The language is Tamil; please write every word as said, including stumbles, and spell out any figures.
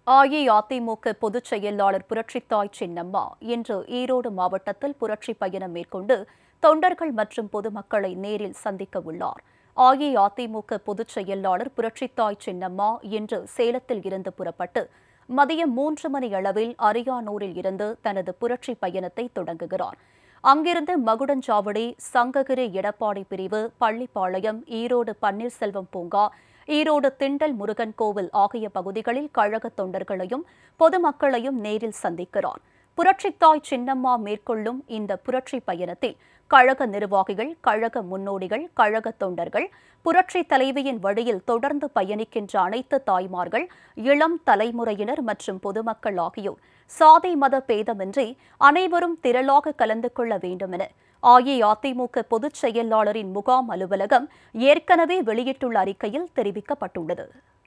அஇஅதிமுக பொதுச் செயலாளர் புரட்சித்தாய் சின்னம்மா இன்று ஈரோடு மாவட்டத்தில் புரட்சி பயணம் மேற்கொண்டு தொண்டர்கள் மற்றும் பொதுமக்களை நேரில் சந்திக்க உள்ளார். அஇஅதிமுக பொதுச் செயலாளர் புரட்சித்தாய் சின்னம்மா இன்று சேலத்தில் இருந்து புறப்பட்டு மதியம் மூன்று மணி அளவில் அரியானூரில் இருந்து தனது புரட்சி பயணத்தை தொடங்குகிறார். அங்கிருந்து மகுடஞ்சாவடி, சங்ககிரி எடப்பாடி பிரிவு, பள்ளிப்பாளையம், ஈரோடு பன்னீர்செல்வம் பூங்கா, ஈரோடு திண்டல் முருகன் கோவில் ஆகிய பகுதிகளில் கழக தொண்டர்களையும் பொதுமக்களையும் நேரில் சந்திக்கிறார். புரட்சித்தாய் சின்னம்மா மேற்கொள்ளும் இந்த புரட்சி பயணத்தில் கழக நிர்வாகிகள், கழக முன்னோடிகள், கழக தொண்டர்கள், புரட்சி தலைவியின் வழியில் தொடர்ந்து பயணிக்கின்ற அனைத்து தாய்மார்கள், இளம் தலைமுறையினர் மற்றும் பொதுமக்கள் ஆகியோர் சாதி மத பேதமின்றி அனைவரும் திரளாக கலந்து கொள்ள வேண்டும் என அஇஅதிமுக பொதுச் செயலாளரின் முகாம் அலுவலகம் ஏற்கனவே வெளியிட்டுள்ள அறிக்கையில் தெரிவிக்கப்பட்டுள்ளது.